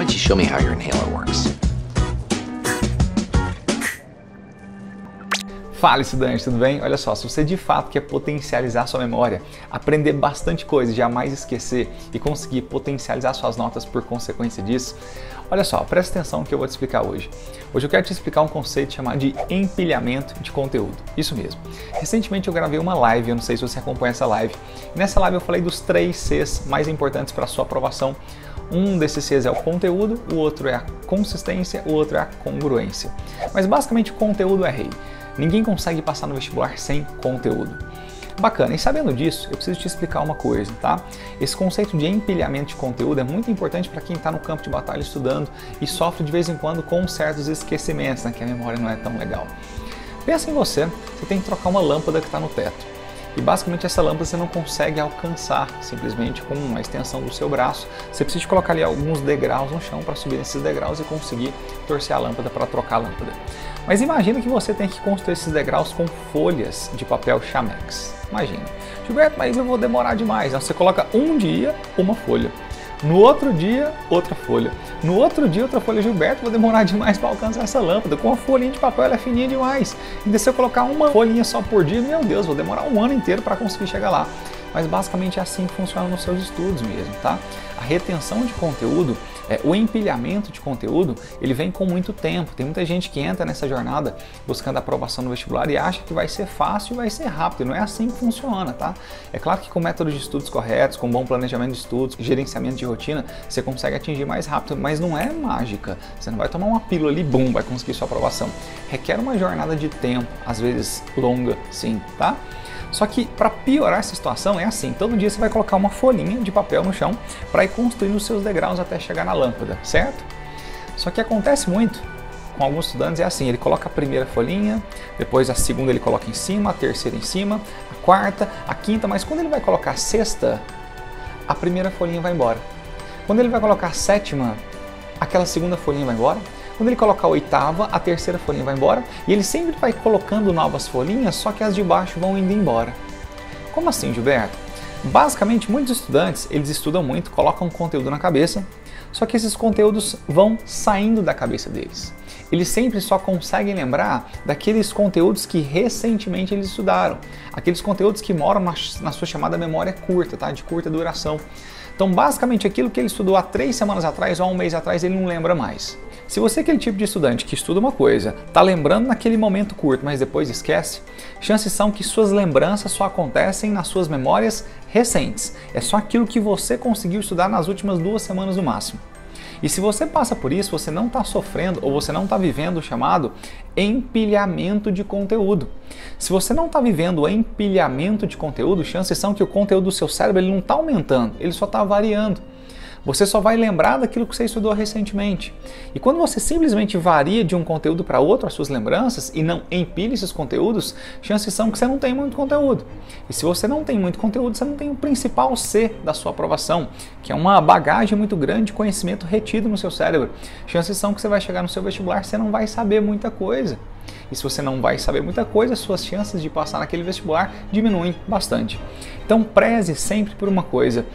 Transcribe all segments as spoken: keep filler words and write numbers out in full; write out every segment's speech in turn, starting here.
don't you show me how your inhaler works? Fala, estudante, tudo bem? Olha só, se você de fato quer potencializar sua memória, aprender bastante coisa, jamais esquecer e conseguir potencializar suas notas por consequência disso, olha só, presta atenção no que eu vou te explicar hoje. Hoje eu quero te explicar um conceito chamado de empilhamento de conteúdo. Isso mesmo. Recentemente eu gravei uma live, eu não sei se você acompanha essa live. E nessa live eu falei dos três Cs mais importantes para a sua aprovação. Um desses Cs é o conteúdo, o outro é a consistência, o outro é a congruência. Mas basicamente o conteúdo é rei. Ninguém consegue passar no vestibular sem conteúdo. Bacana, e sabendo disso, eu preciso te explicar uma coisa, tá? Esse conceito de empilhamento de conteúdo é muito importante para quem está no campo de batalha estudando e sofre de vez em quando com certos esquecimentos, né? Que a memória não é tão legal. Pensa em você, você tem que trocar uma lâmpada que está no teto. E basicamente essa lâmpada você não consegue alcançar simplesmente com uma extensão do seu braço. Você precisa de colocar ali alguns degraus no chão para subir esses degraus e conseguir torcer a lâmpada para trocar a lâmpada. Mas imagina que você tem que construir esses degraus com folhas de papel Chamex. Imagina. Gilberto, mas eu vou demorar demais. Então, você coloca um dia, uma folha. No outro dia, outra folha. No outro dia, outra folha. Gilberto, vou demorar demais para alcançar essa lâmpada. Com a folhinha de papel, ela é fininha demais. E se eu colocar uma folhinha só por dia, meu Deus, vou demorar um ano inteiro para conseguir chegar lá. Mas basicamente é assim que funciona nos seus estudos mesmo, tá? A retenção de conteúdo, é, o empilhamento de conteúdo, ele vem com muito tempo. Tem muita gente que entra nessa jornada buscando a aprovação no vestibular e acha que vai ser fácil e vai ser rápido. E não é assim que funciona, tá? É claro que com métodos de estudos corretos, com bom planejamento de estudos, gerenciamento de rotina, você consegue atingir mais rápido, mas não é mágica. Você não vai tomar uma pílula ali, bum, vai conseguir sua aprovação. Requer uma jornada de tempo, às vezes longa, sim, tá? Só que para piorar essa situação é assim, todo dia você vai colocar uma folhinha de papel no chão para ir construindo os seus degraus até chegar na lâmpada, certo? Só que acontece muito com alguns estudantes, é assim, ele coloca a primeira folhinha, depois a segunda ele coloca em cima, a terceira em cima, a quarta, a quinta, mas quando ele vai colocar a sexta, a primeira folhinha vai embora. Quando ele vai colocar a sétima, aquela segunda folhinha vai embora. Quando ele colocar a oitava, a terceira folhinha vai embora e ele sempre vai colocando novas folhinhas, só que as de baixo vão indo embora. Como assim, Gilberto? Basicamente, muitos estudantes, eles estudam muito, colocam conteúdo na cabeça, só que esses conteúdos vão saindo da cabeça deles. Eles sempre só conseguem lembrar daqueles conteúdos que recentemente eles estudaram, aqueles conteúdos que moram na, na sua chamada memória curta, tá? De curta duração. Então, basicamente, aquilo que ele estudou há três semanas atrás ou há um mês atrás, ele não lembra mais. Se você é aquele tipo de estudante que estuda uma coisa, está lembrando naquele momento curto, mas depois esquece, chances são que suas lembranças só acontecem nas suas memórias recentes. É só aquilo que você conseguiu estudar nas últimas duas semanas no máximo. E se você passa por isso, você não está sofrendo ou você não está vivendo o chamado empilhamento de conteúdo. Se você não está vivendo o empilhamento de conteúdo, chances são que o conteúdo do seu cérebro ele não está aumentando, ele só está variando. Você só vai lembrar daquilo que você estudou recentemente. E quando você simplesmente varia de um conteúdo para outro as suas lembranças e não empilha esses conteúdos, chances são que você não tem muito conteúdo. E se você não tem muito conteúdo, você não tem o principal C da sua aprovação, que é uma bagagem muito grande de conhecimento retido no seu cérebro. Chances são que você vai chegar no seu vestibular e você não vai saber muita coisa. E se você não vai saber muita coisa, suas chances de passar naquele vestibular diminuem bastante. Então preze sempre por uma coisa: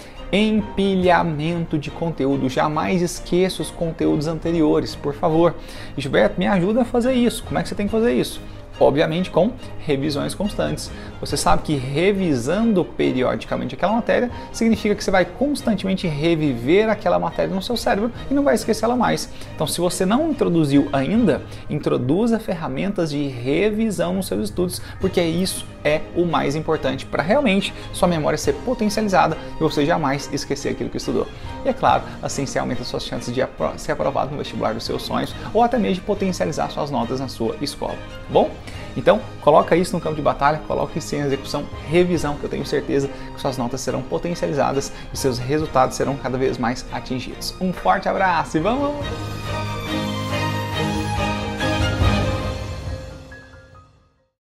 empilhamento de conteúdo. Jamais esqueça os conteúdos anteriores, por favor. Gilberto, me ajuda a fazer isso. Como é que você tem que fazer isso? Obviamente com revisões constantes. Você sabe que revisando periodicamente aquela matéria significa que você vai constantemente reviver aquela matéria no seu cérebro e não vai esquecer ela mais. Então, se você não introduziu ainda, introduza ferramentas de revisão nos seus estudos, porque isso é o mais importante para realmente sua memória ser potencializada e você jamais esquecer aquilo que estudou. E é claro, assim você aumenta suas chances de ser aprovado no vestibular dos seus sonhos ou até mesmo de potencializar suas notas na sua escola. Bom? Então, coloca isso no campo de batalha, coloca isso em execução, revisão, que eu tenho certeza que suas notas serão potencializadas e seus resultados serão cada vez mais atingidos. Um forte abraço e vamos!